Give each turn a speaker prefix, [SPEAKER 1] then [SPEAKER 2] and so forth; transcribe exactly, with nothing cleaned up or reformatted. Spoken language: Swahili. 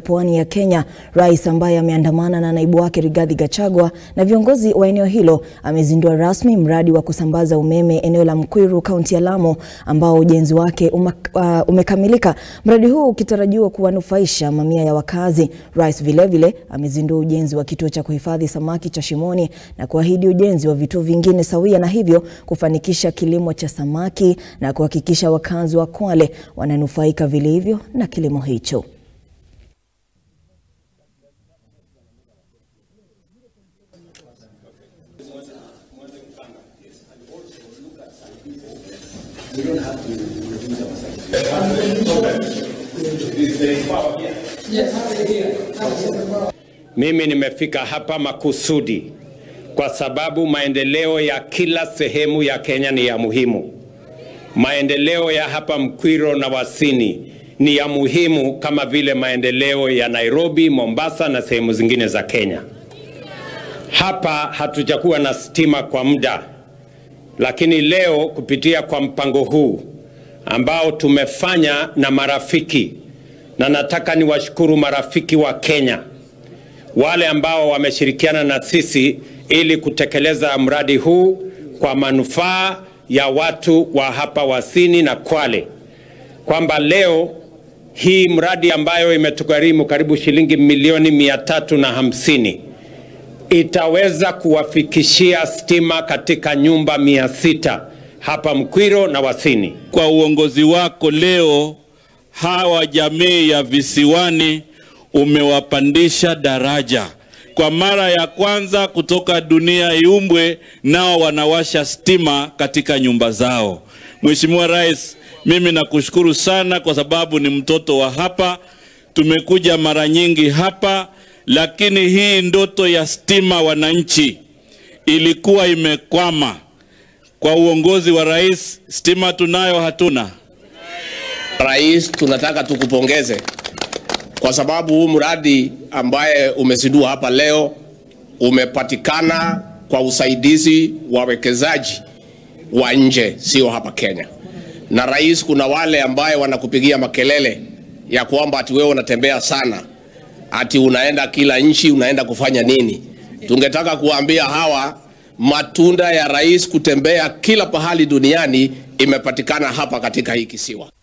[SPEAKER 1] Pwani ya Kenya, rais ambaye ameandamana na naibu wake Rigathi Gachagua na viongozi wa eneo hilo amezindua rasmi mradi wa kusambaza umeme eneo la Mkwiru, kaunti ya Lamu, ambao ujenzi wake uma, uh, umekamilika. Mradi huu ukitarajiwa kuwanufaisha mamia ya wakazi. Rais vile vile amezindua ujenzi wa kituo cha kuhifadhi samaki cha Shimoni na kuahidi ujenzi wa vituo vingine sawia, na hivyo kufanikisha kilimo cha samaki na kuhakikisha wakazi wa Kwale wananufaika vilivyo na kilimo hicho.
[SPEAKER 2] We don't have to reduce our Mimi nimefika hapa makusudi kwa sababu maendeleo ya kila sehemu ya Kenya ni ya muhimu. Maendeleo ya hapa Mkwiru na Wasini ni ya muhimu kama vile maendeleo ya Nairobi, Mombasa na sehemu zingine za Kenya. Hapa hatujakuwa na stima kwa muda. Lakini leo kupitia kwa mpango huu ambao tumefanya na marafiki, na nataka niwashukuru marafiki wa Kenya wale ambao wameshirikiana na sisi ili kutekeleza mradi huu kwa manufaa ya watu wa hapa Wasini na Kwale, kwamba leo hii mradi ambayo imetugharimu karibu shilingi milioni mia tatu na hamsini itaweza kuwafikishia stima katika nyumba mia sita hapa Mkwiru na Wasini.
[SPEAKER 3] Kwa uongozi wako leo, hawa jamii ya visiwani umewapandisha daraja. Kwa mara ya kwanza kutoka dunia iumbwe, nao wanawasha stima katika nyumba zao. Mheshimiwa Rais, mimi nakushukuru sana kwa sababu ni mtoto wa hapa. Tumekuja mara nyingi hapa, lakini hii ndoto ya stima wananchi ilikuwa imekwama. Kwa uongozi wa rais, stima tunayo hatuna?
[SPEAKER 2] Rais, tunataka tukupongeze kwa sababu huu mradi ambaye umezindua hapa leo umepatikana kwa usaidizi wa wawekezaji wa nje, sio hapa Kenya. Na rais, kuna wale ambaye wanakupigia makelele ya kwamba ati wewe unatembea sana, ati unaenda kila nchi, unaenda kufanya nini? Tungetaka kuambia hawa matunda ya rais kutembea kila pahali duniani imepatikana hapa katika hii kisiwa.